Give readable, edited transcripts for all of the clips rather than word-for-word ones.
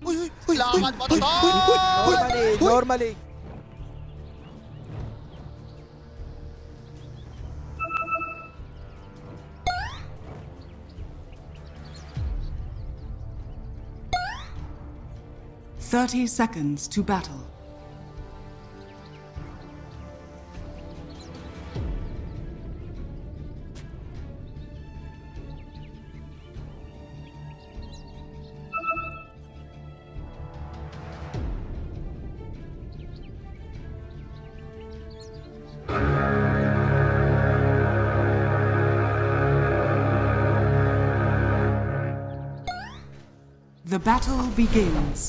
Selamat motor! Normally. 30 seconds to battle. The battle begins.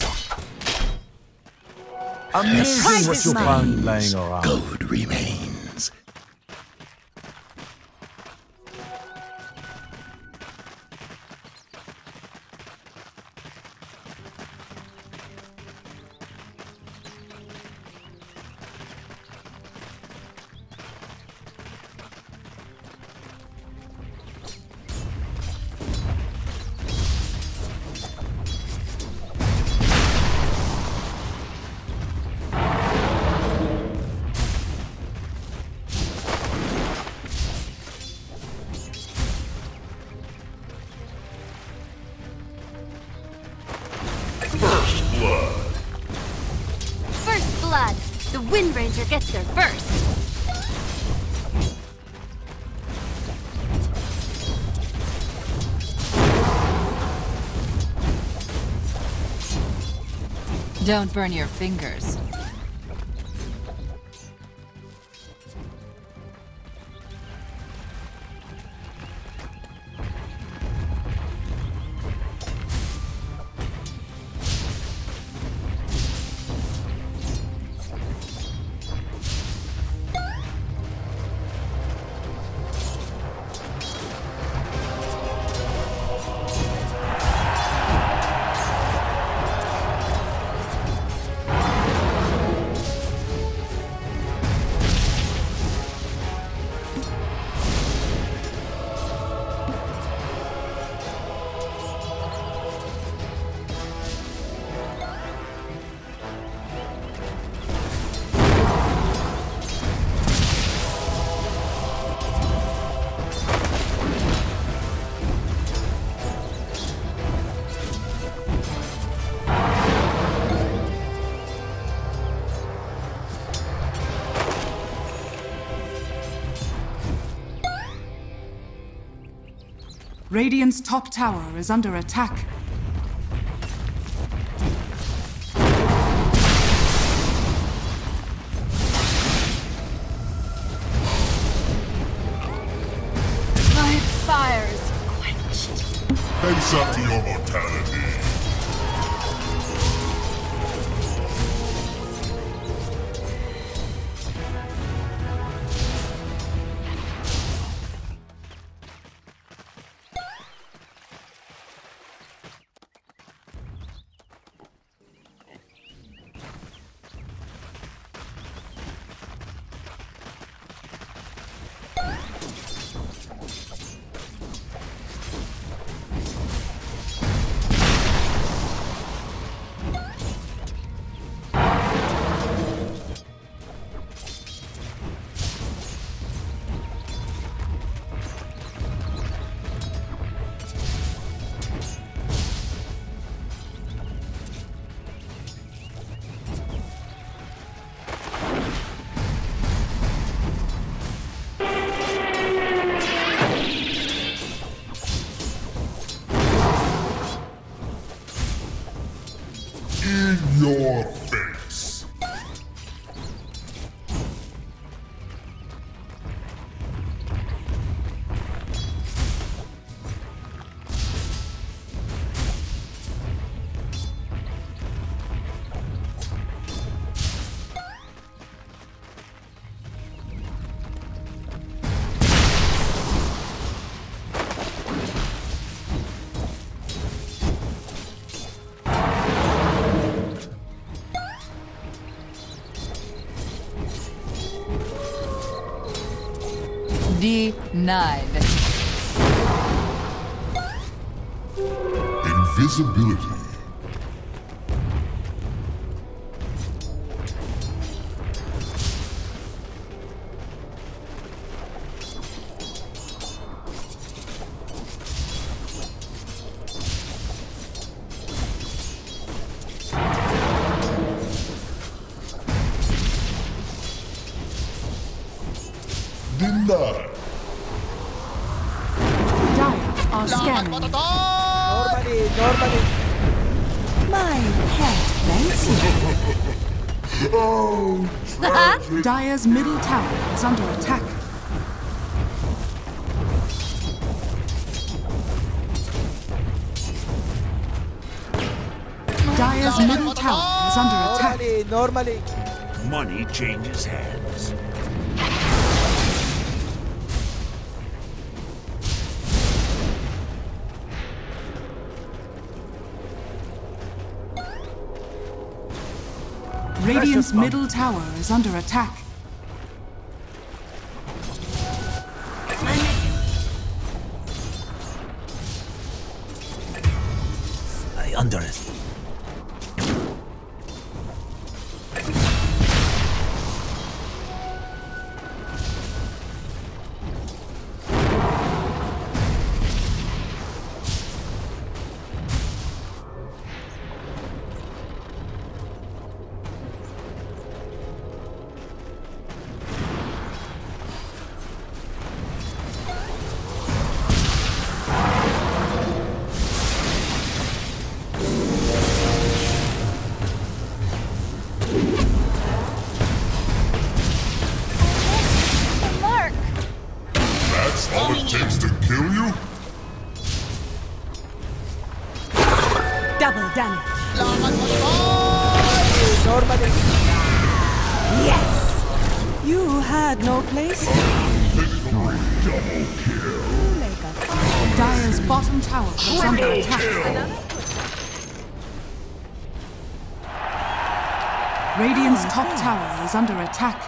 Amazing what you'll find laying around. Gold remains. First blood. The Wind Ranger gets there first. Don't burn your fingers. Radiant's top tower is under attack. My fire is quenched. Face up to your mortality. In your face. Denied. Invisibility. blood. Dire are Laban mo to, scanning. Thor! Normally. My pet thanks you. Dire's middle tower is under attack. Dire's middle tower is under attack. Normally. Money changes hands. Radiant's middle tower is under attack. I underestimate. Mark! That's all it takes to kill you? Double damage. Laban mo to, Thor! Normally. Yes. You had no place. Victory double kill. Make a Dire's bottom tower is under attack. Radiant's top tower is under attack.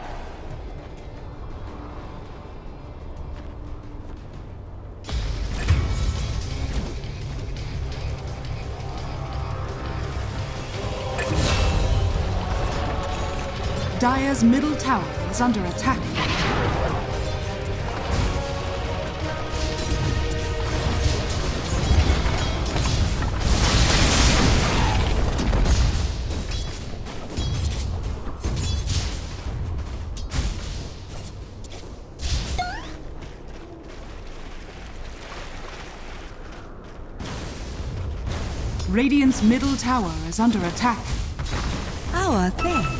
Dire's middle tower is under attack. Radiant's middle tower is under attack. our thanks.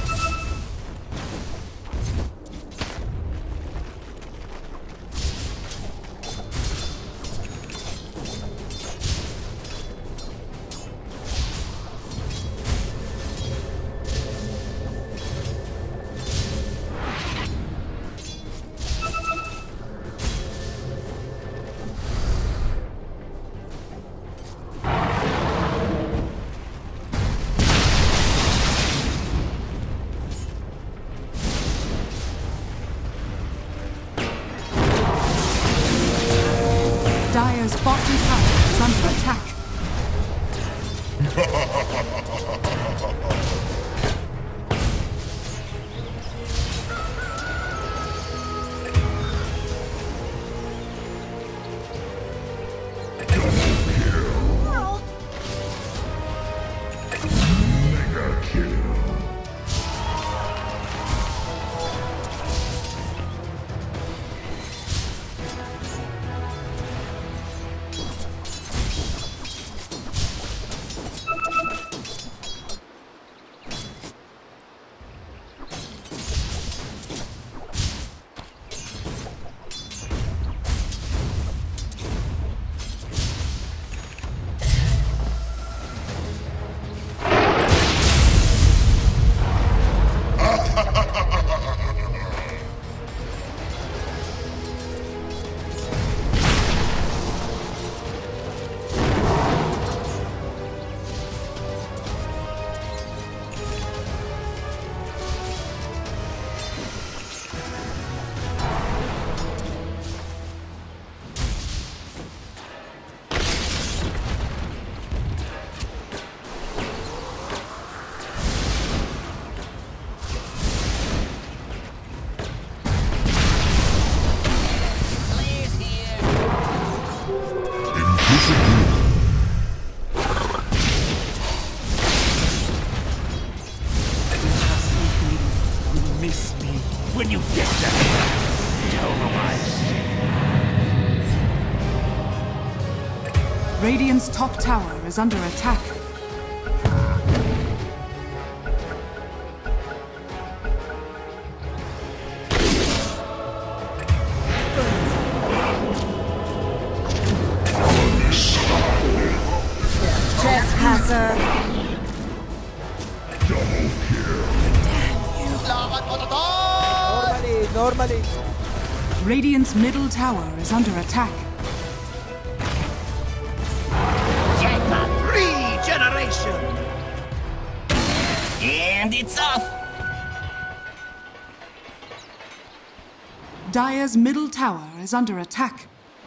Dire's bottom tower is under attack. Miss me when you get there. Tell them Radiant's top tower is under attack. Trespasser. Normally. Radiant's middle tower is under attack. Regeneration! And it's off! Dire's middle tower is under attack.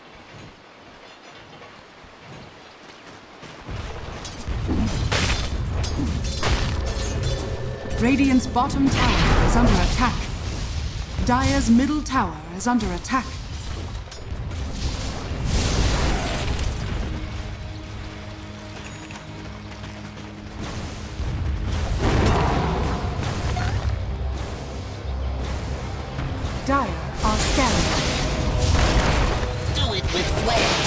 Radiant's bottom tower is under attack. Dire's middle tower is under attack. Dire are scanning. Do it with flair!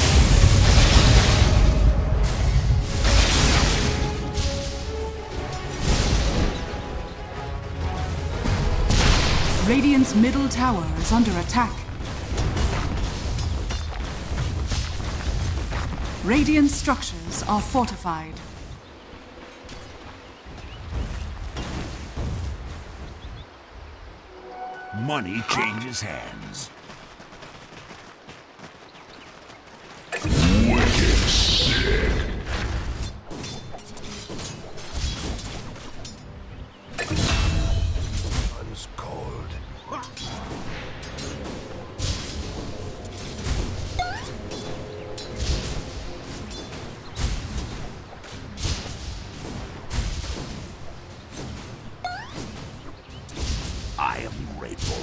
Radiant's middle tower is under attack. Radiant structures are fortified. Money changes hands. Ice cold. I am grateful.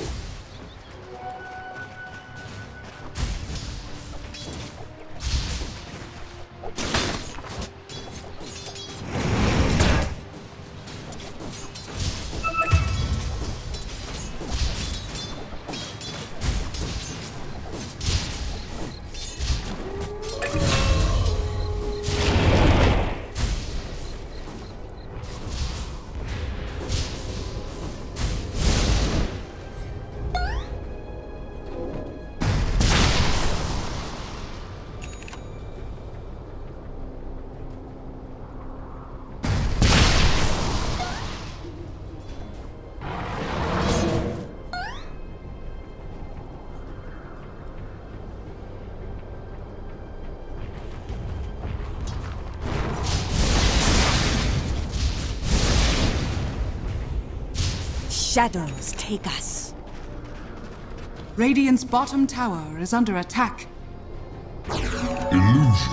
Shadows take us. Radiant's bottom tower is under attack. Illusion.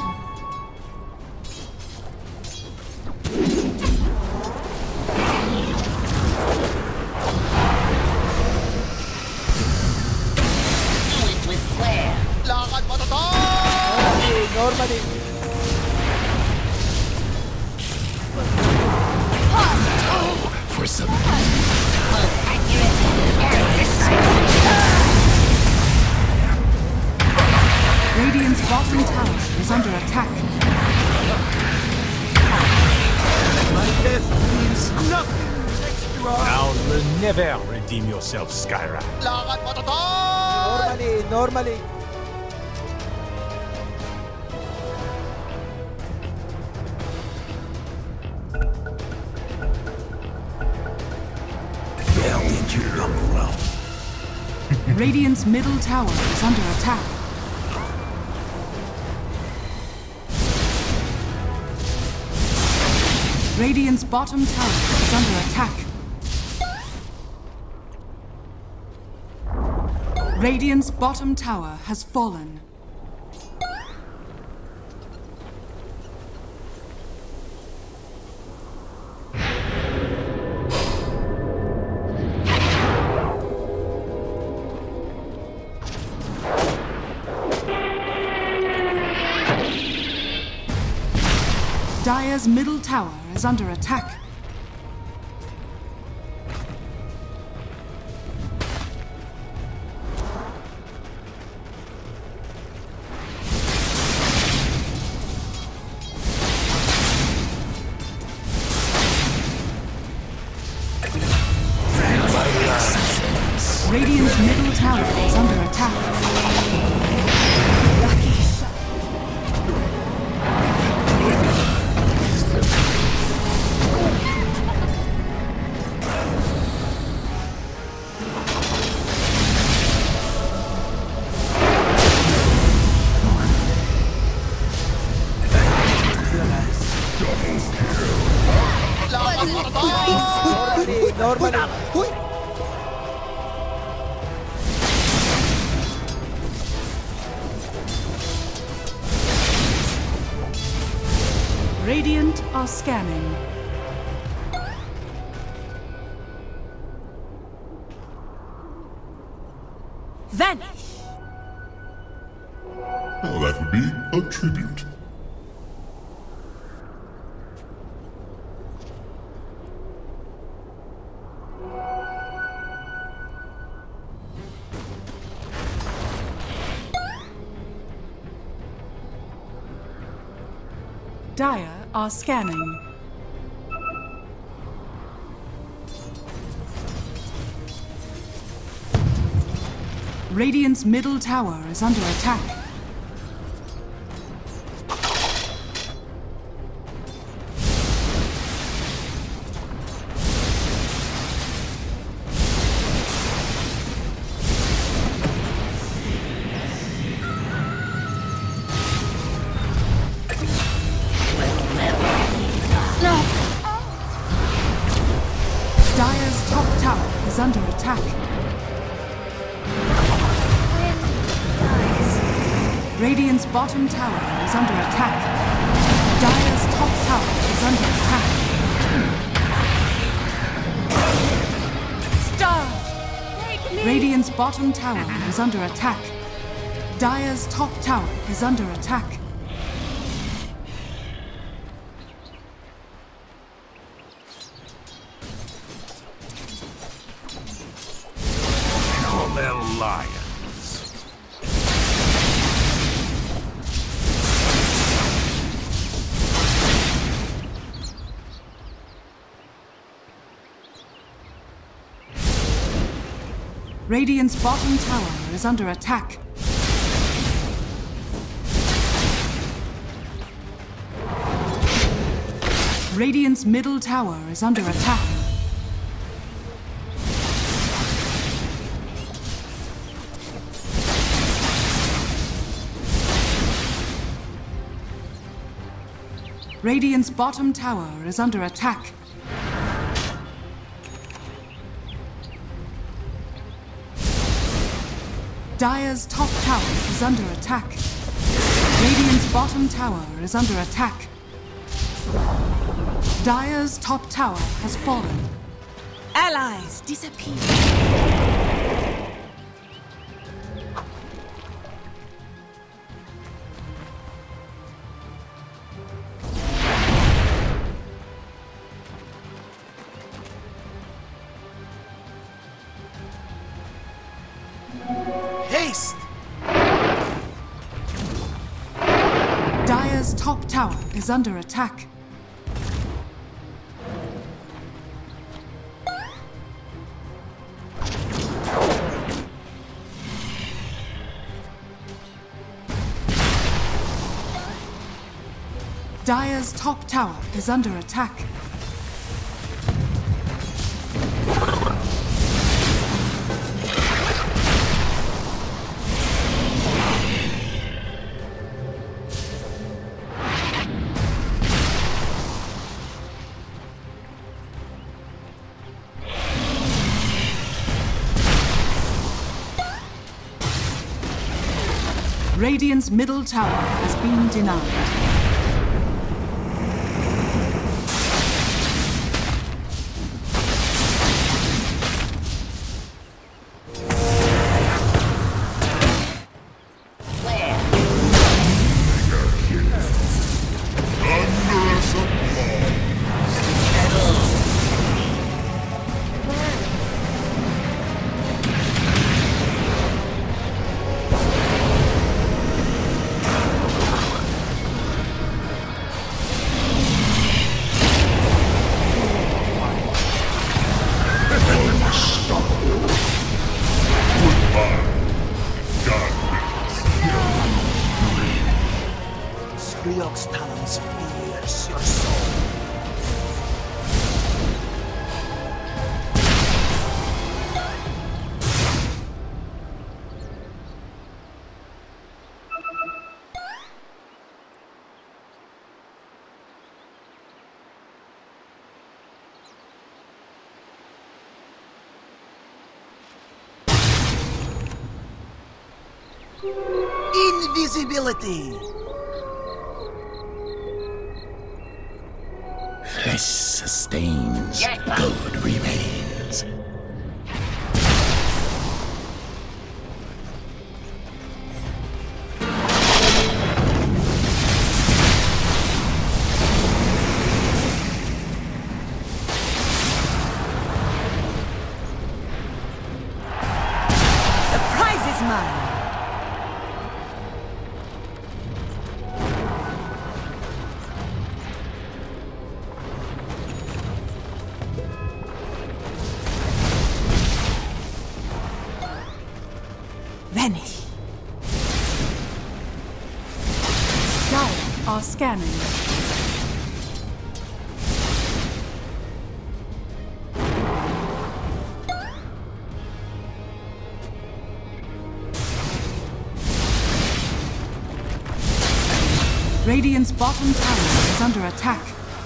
Do it with flair! Normally. For some Radiant's bottom tower is under attack. My death means nothing. Thou will never redeem yourself, Skyra. Normally. Where did you come from? Radiant's middle tower is under attack. Radiant's bottom tower is under attack. Radiant's bottom tower has fallen. Dire's middle tower is under attack. Normally. Radiant are scanning. Vanish! Now that would be a tribute. Dire are scanning. Radiant's middle tower is under attack. Dire's top tower is under attack. Radiant's bottom tower is under attack. Dire's top tower is under attack. Take me! Radiant's bottom tower is under attack. Dire's top tower is under attack. Call them lions. Radiant's bottom tower is under attack. Radiant's middle tower is under attack. Radiant's bottom tower is under attack. Dire's top tower is under attack. Radiant's bottom tower is under attack. Dire's top tower has fallen. Allies disappear. Haste! Dire's top tower is under attack. Dire's top tower is under attack. Radiant's middle tower has been denied. Thunderous applause. Goodbye. God Spriok's talons pierce your soul. Invisibility! Flesh sustains, gold remains. The prize is mine. Vanish. Dire are scanning. Radiant's bottom tower is under attack.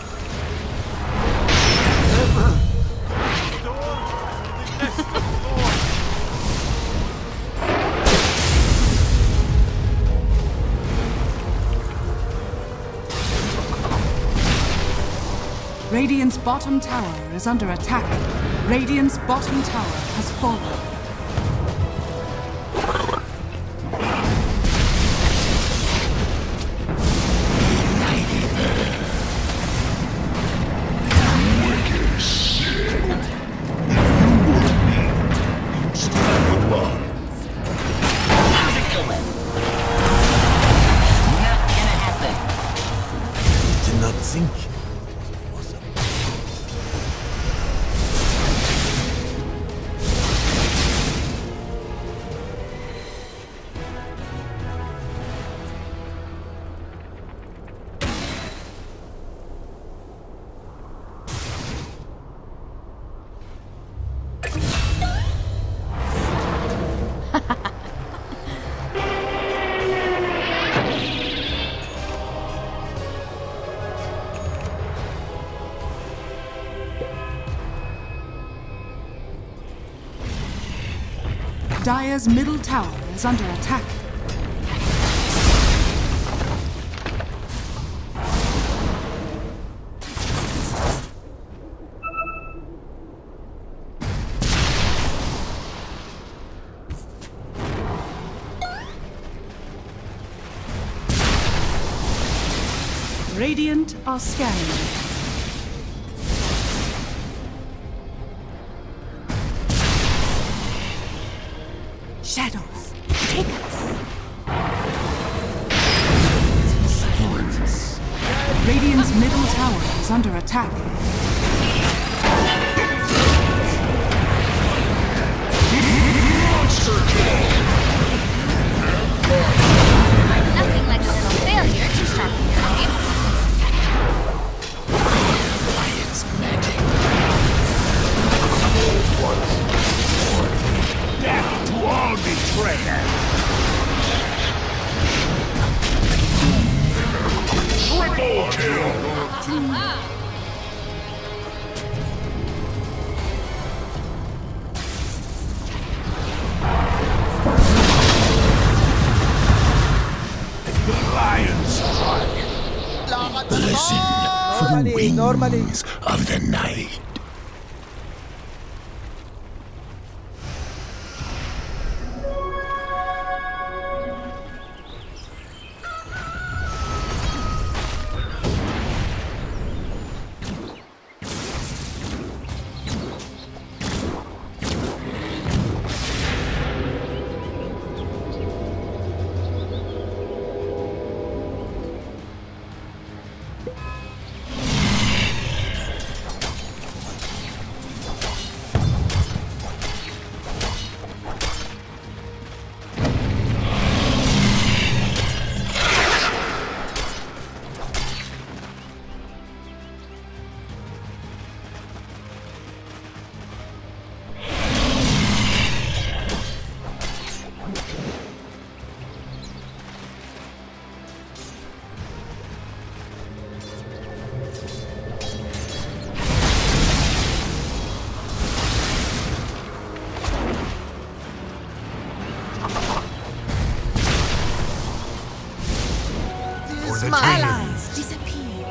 Radiant's bottom tower is under attack. Radiant's bottom tower has fallen. Did not think. Dire's middle tower is under attack. Radiant are scanning. Shadows, take us. Radiant's middle tower is under attack. Nothing like a little failure to sharpen your aim. It's magic. Death to all betrayers! Triple kill! Lion's strike. Listen for the wings of the night. allies disappear.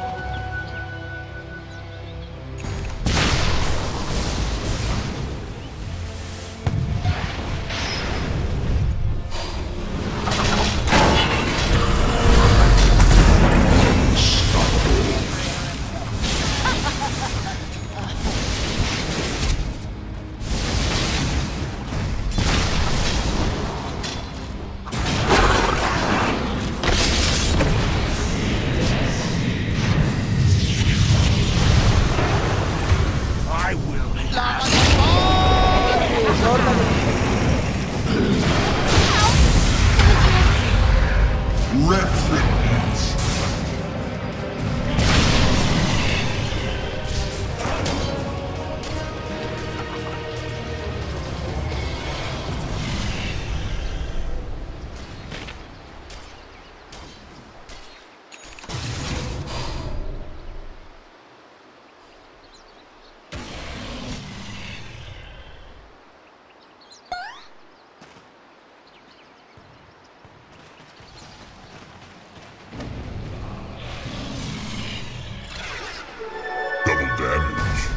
Double damage.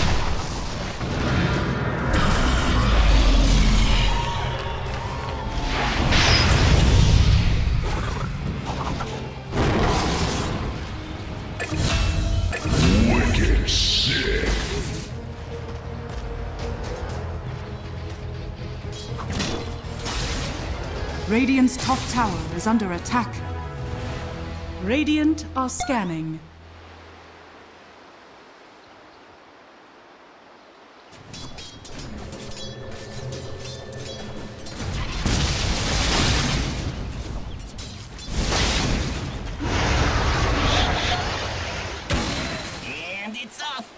Wicked sick. Radiant's top tower is under attack. Radiant are scanning. And it's off.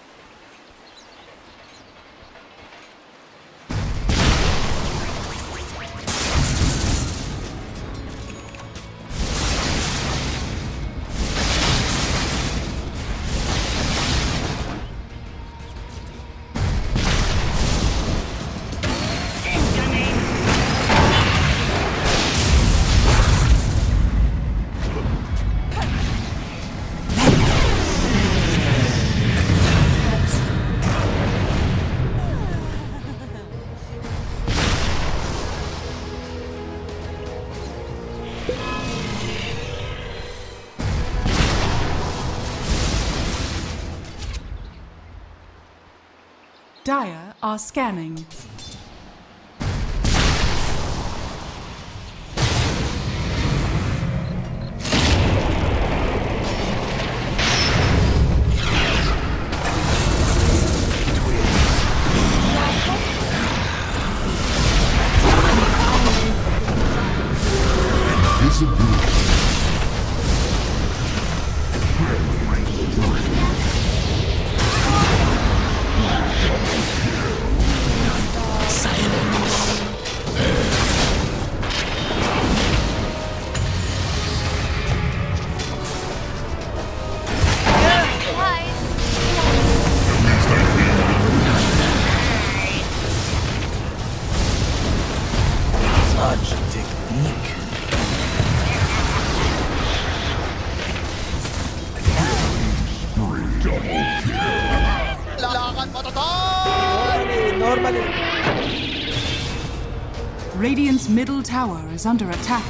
Dire are scanning. Such technique. Normally. Radiant's middle tower is under attack.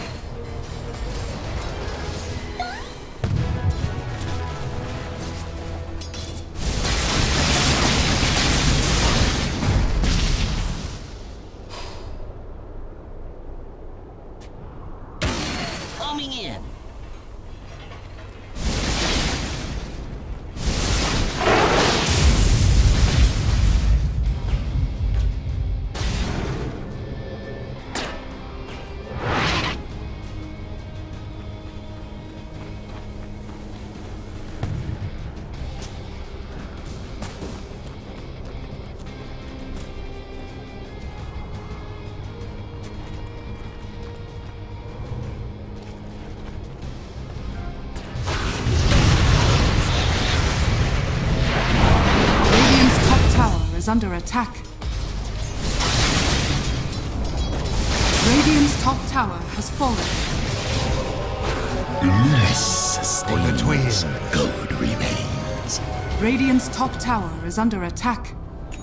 Coming in. Is under attack. Radiant's top tower has fallen. Less sustains. For the twins. Good remains. Radiant's top tower is under attack.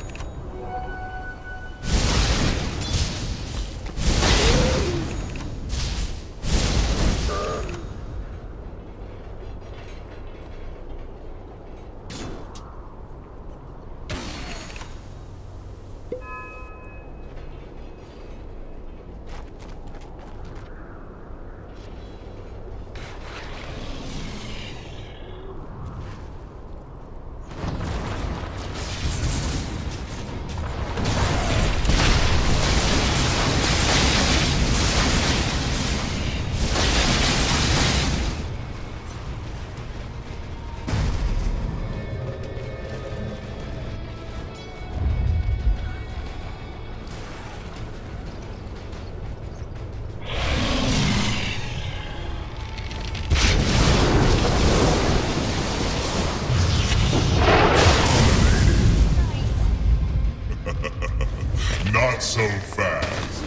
Not so fast.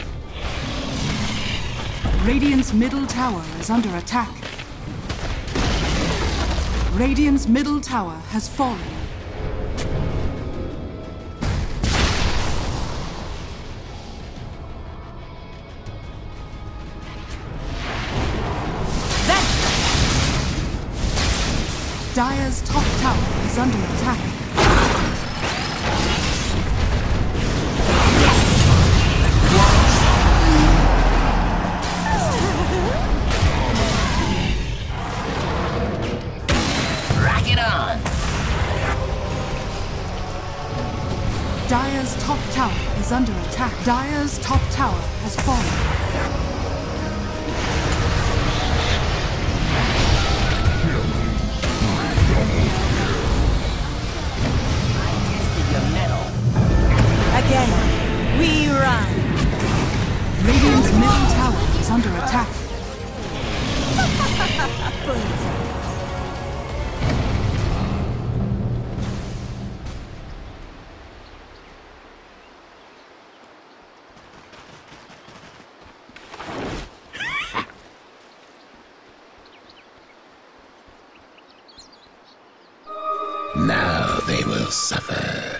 Radiant's middle tower is under attack. Radiant's middle tower has fallen. Dire's top tower is under attack. Dire's top tower is under attack. Dire's top tower has fallen. Again, we run. Radiant's middle tower is under attack. Now they will suffer.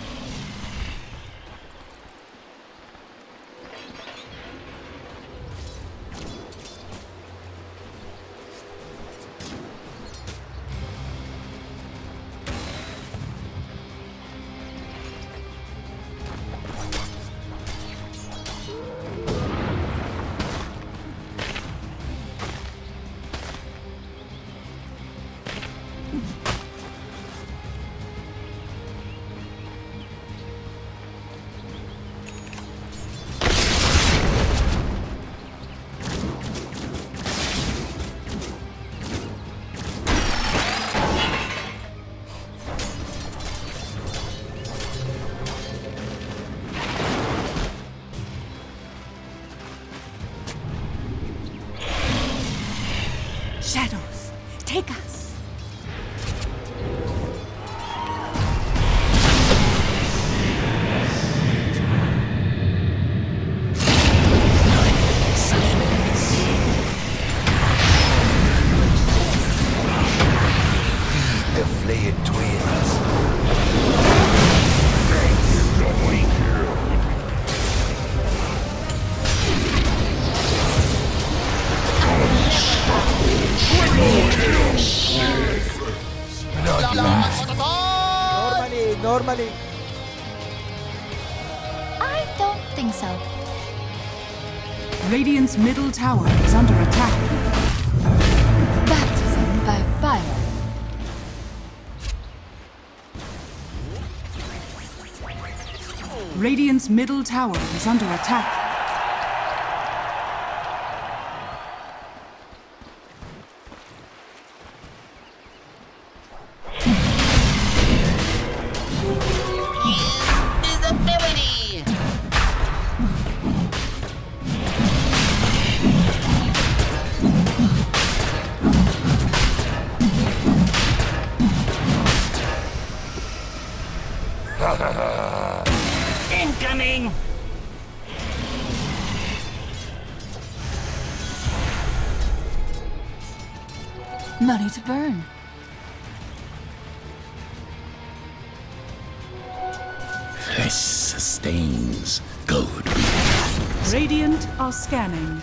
Shadows, take us. Feed the flayed twins. Normally. I don't think so. Radiant's middle tower is under attack. Baptism by fire. Radiant's middle tower is under attack. Incoming! Money to burn. Flesh sustains. Gold. Radiant are scanning.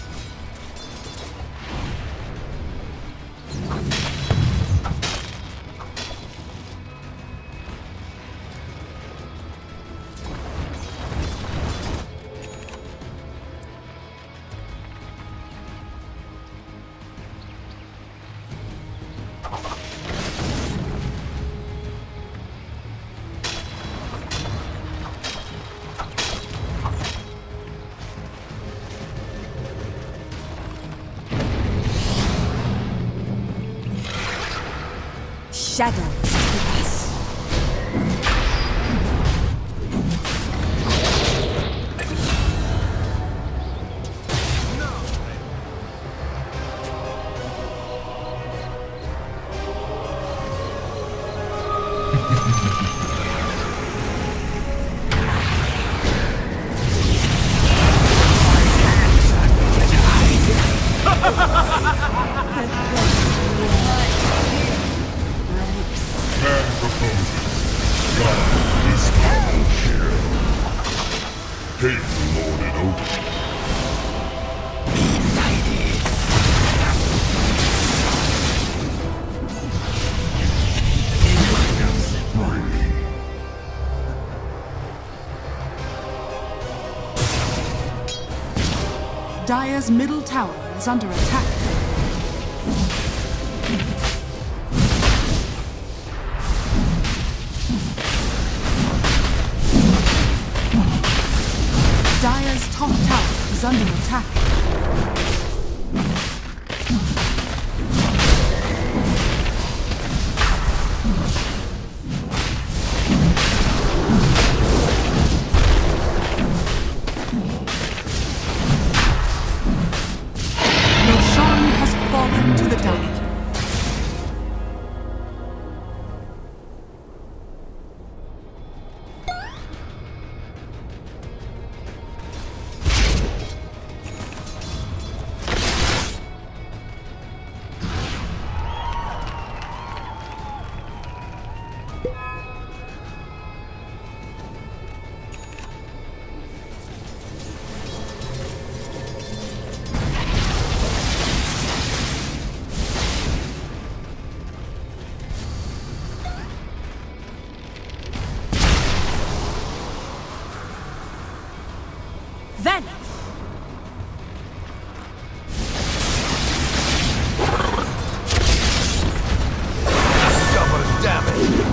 Shadows take us. Man proposes. God is double kill. Hate lorded over. Dire's middle tower is under attack. Dire's top tower is under attack. Roshan has fallen to the Dire. Vanish! Double damage.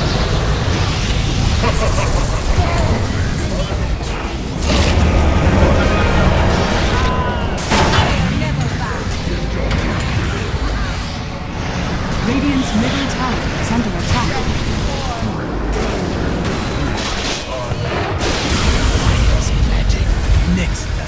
Radiant's middle tower is under attack. Next time.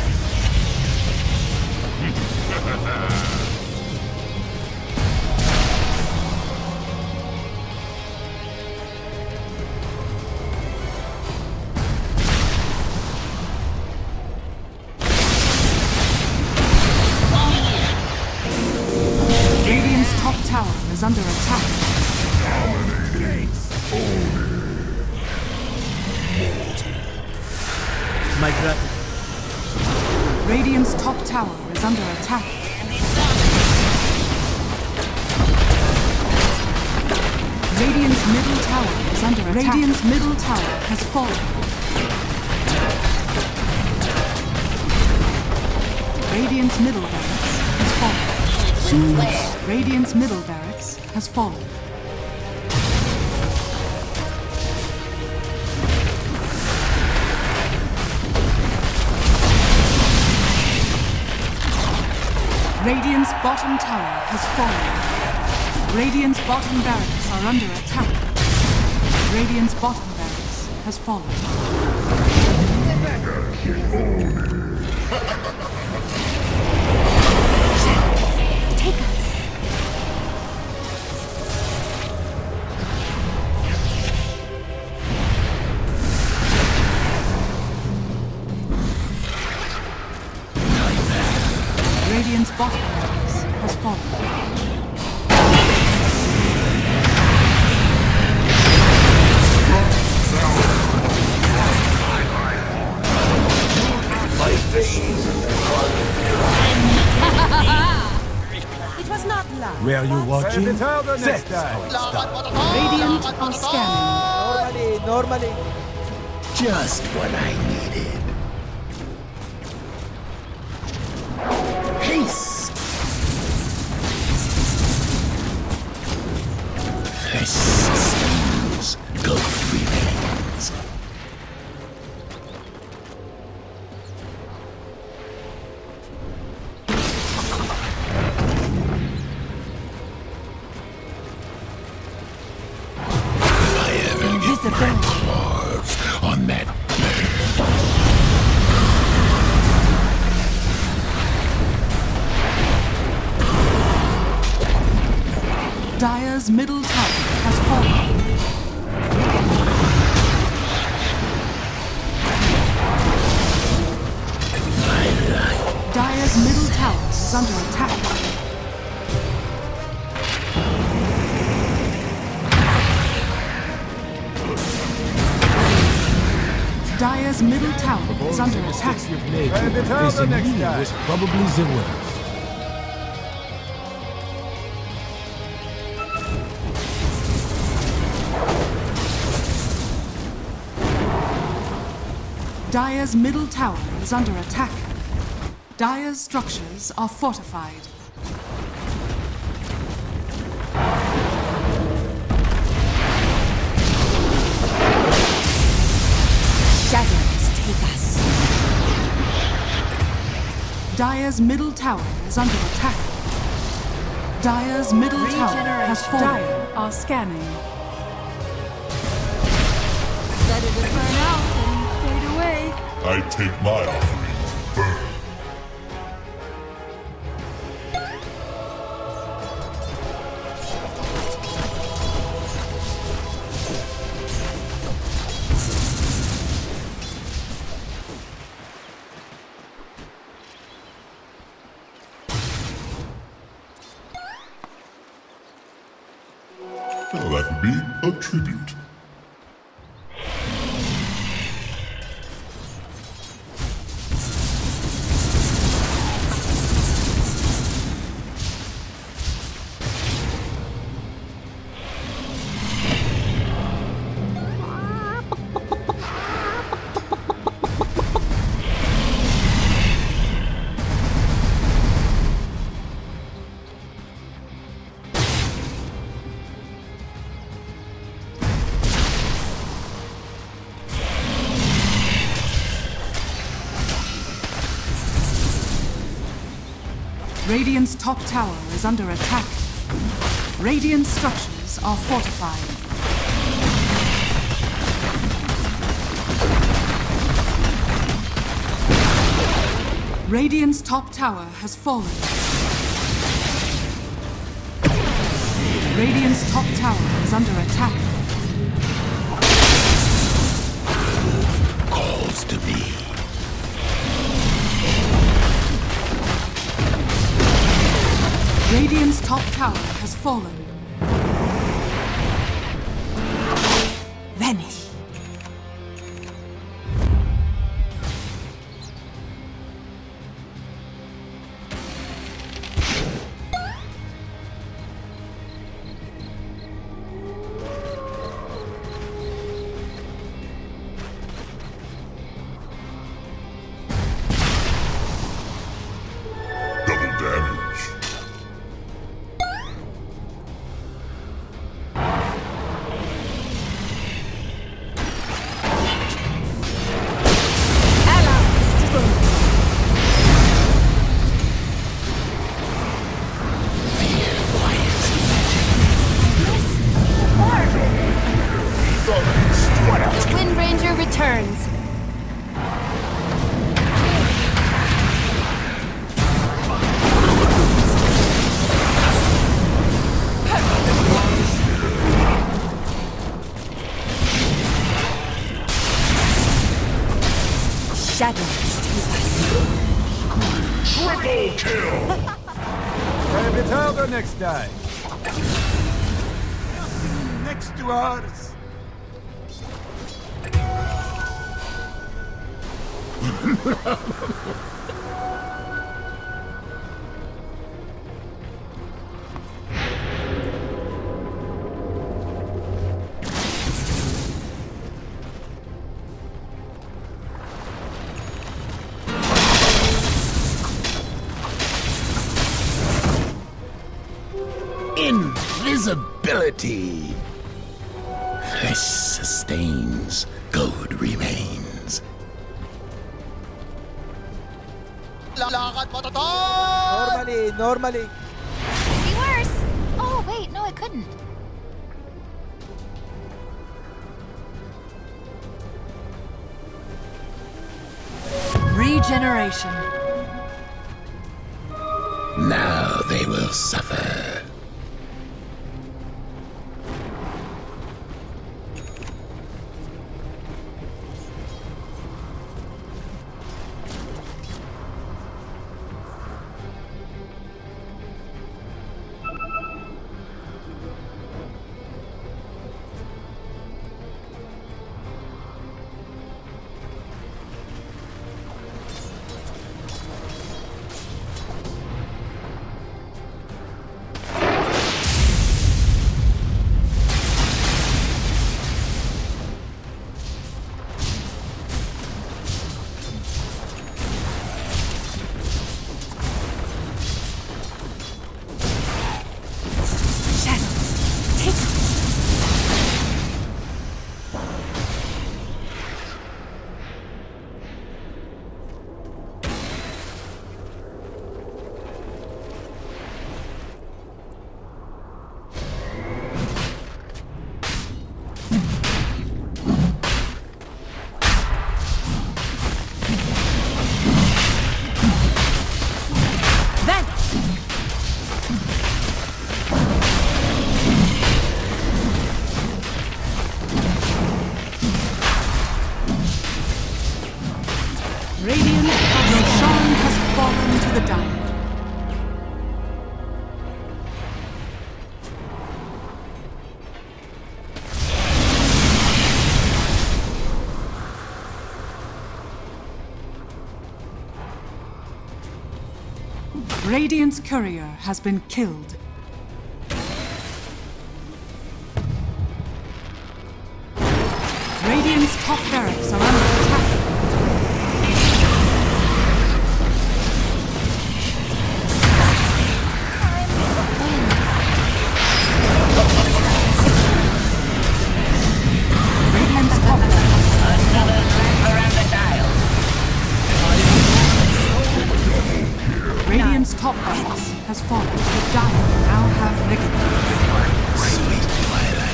Radiant's top tower is under attack. My gratitude. Radiant's top tower is under attack. Radiant's middle tower is under attack. Radiant's middle tower has fallen. Radiant's middle barracks has fallen. Radiant's middle barracks has fallen. Radiant's bottom tower has fallen. Radiant's bottom barracks are under attack. Radiant's bottom barracks has fallen. Take us. Radiant's bottom barracks has fallen. Were you watching? Next That's time. how it's done. Radiant are scanning. Normally. Just what I needed. Haste! This sustains. Ghost remains. Claws on that bird. Dire's middle tower has fallen. Dire's middle tower is under attack. Dire's middle tower is under attack. You've made facing me was probably the worst. Dire's middle tower is under attack. Dire's structures are fortified. Shadows take us. Dire's middle tower is under attack. Dire's middle tower has fallen. Dire are scanning. Better to burn out than fade away. I take my offerings, burn. Now that would be a tribute. Radiant's top tower is under attack. Radiant structures are fortified. Radiant's top tower has fallen. Radiant's top tower is under attack. Calls to me. Radiant's top tower has fallen. Vanish. Double damage. The Wind Ranger returns. Shadows take us. Triple kill! Revital next time. Next to ours. Fatality! Flesh sustains, gold remains. Normally. Could be worse. Oh, wait, no, it couldn't. Regeneration. Now they will suffer. Radiant, Roshan has fallen to the dying. Radiant's courier has been killed. Radiant's top barracks are under attack. Radiant's top Radiant's top barracks has fallen. The Dire now have Nicholas. Sweet twilight.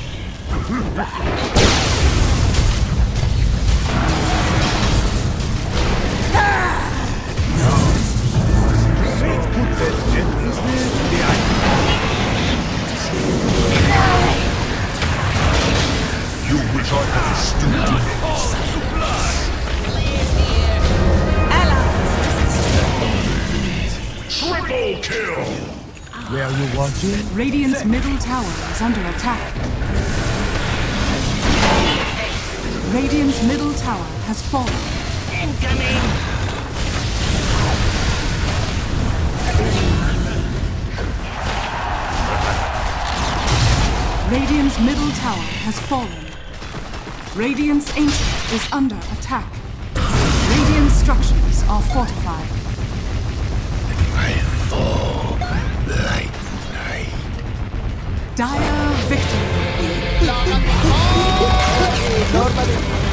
You wish I had a stupid triple kill! Where are you watching? Radiant's middle tower is under attack. Radiant's middle tower has fallen. Radiant's middle tower has fallen. Radiant's ancient is under attack. Radiant structures are fortified. I fall like night. Dire victory. Normally.